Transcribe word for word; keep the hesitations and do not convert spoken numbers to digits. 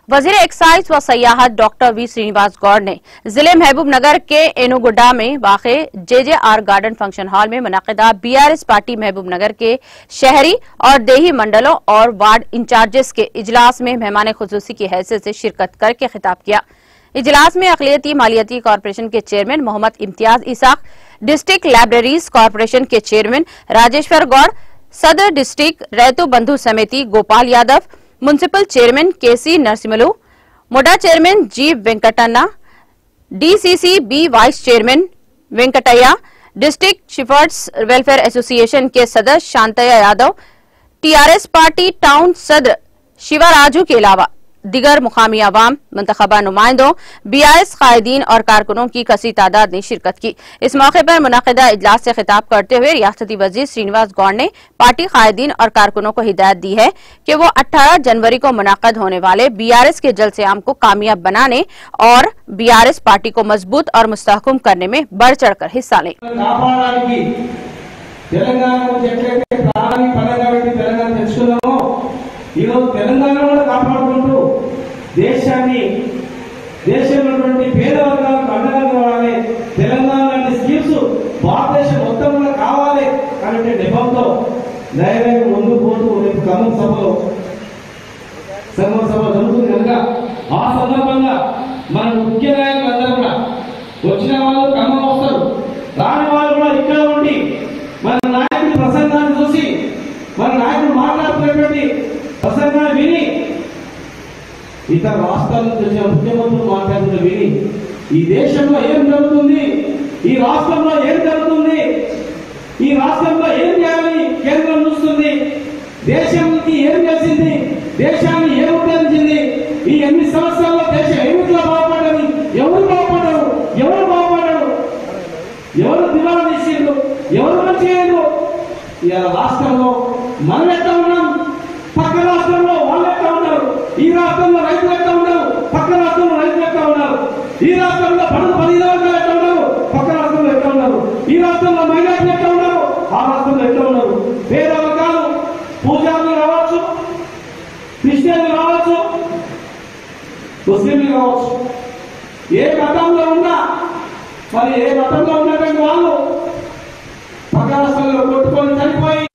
वजीर एक्साइज व सयाहत डॉक्टर वी श्रीनिवास गौड़ ने जिले महबूबनगर के एनुगुड्डा में वाक़े जेजेआर गार्डन फंक्शन हॉल में मुनक़िदा बीआरएस पार्टी महबूबनगर के शहरी और देही मंडलों और वार्ड इंचार्जेस के इजलास में मेहमान खुसूसी की हैसियत से शिरकत करके खिताब किया। इजलास में अक़लियती मालियाती कॉरपोरेशन के chairman Mohammed Imtiaz Ishaq, district libraries corporation के चेयरमैन राजेश्वर गौड़, सदर district Rythu Bandhu Samithi Gopal Yadav, municipal chairman KC Narasimhulu, MUDA chairman G Venkatanna, DCC B vice chairman Venkataiah, district shepherds welfare association के सदस्य Shantaiah Yadav, TRS party town सदर शिवाराजू के अलावा दिगर मुकामी अवाम, मुंतखबा नुमाइंदों, बीआरएस कायदीन और कारकुनों की कसी तादाद ने शिरकत की। इस मौके पर मुनक़िदा इजलास से खिताब करते हुए रियासती वजीर श्रीनिवास गौड़ ने पार्टी कायदीन और कारकुनों को हिदायत दी है कि वो अठारह जनवरी को मुनक़द होने वाले बीआरएस के जलसे-आम को कामयाब बनाने और बीआरएस पार्टी को मजबूत और मुस्तहकम करने में बढ़ चढ़कर हिस्सा लें। దేశాన్ని దేశంలో ఉన్నటువంటి పేద వర్గాలకు అండగా నిలవాలి, తెలంగాణ లాంటి స్కీమ్స్ భారతదేశం మొత్తంలో కావాలి అనే నెపంతో ధైర్యంగా ముందుకు పోతూ రేపు ఖమ్మం సభలో ఖమ్మం సభ జరుగుతుంది కనుక ఆ సందర్భంగా మన ముఖ్య నాయకులందరూ కూడా వచ్చిన వాళ్ళు ఖమ్మం వస్తారు, రాని వాళ్ళు కూడా ఇక్కడ ఉండి మన నాయకుడి ప్రసంగాన్ని చూసి మన నాయకుడు మాట్లాడుతున్నటువంటి ప్రసంగాన్ని విని ఇతర రాష్ట్రాల నుంచి ముఖ్యమంత్రులు మాట్లాడుతున్న విని ఈ దేశంలో ఏం జరుగుతుంది, ఈ రాష్ట్రంలో ఏం జరుగుతుంది, ఈ రాష్ట్రంలో ఏం చేయాలని కేంద్రం చూస్తుంది, దేశానికి ఏం చేసింది, దేశాన్ని ఏం ఉద్ధరించింది, ఈ ఎన్ని సంవత్సరాల్లో దేశం ఏమిట్లా బాగుపడ్డది, ఎవరు బాగుపడ్డారు, ఎవరు బాగుపడ్డారు, ఎవరు దివాలా తీసిండ్రు, ఎవరు మంచిగా ఇలా రాష్ట్రంలో మనం ఎట్లా ఉన్నాం, పక్క రాష్ట్రంలో వాళ్ళు ఎట్లా ఉన్నారు, ఈ రాష్ట్రంలో రైతులు ఎట్లా ఉన్నారు, పక్క రాష్ట్రంలో రైతులు ఎట్లా ఉన్నారు, ఈ రాష్ట్రంలో పనులు పదిహేను వర్గాలు ఎట్లా ఉన్నారు, పక్క రాష్ట్రంలో ఎట్లా ఉన్నారు, ఈ రాష్ట్రంలో మైనార్టీలు ఎట్లా ఉన్నారు, ఆ రాష్ట్రంలో ఎట్లా ఉన్నారు, పేద వర్గాలు పూజారులు కావచ్చు, క్రిస్టియన్లు కావచ్చు, ముస్లింలు కావచ్చు, ఏ మతంలో ఉన్నా మరి ఏ మతంలో ఉన్నటువంటి వాళ్ళు పక్క రాష్ట్రంలో కొట్టుకొని చనిపోయి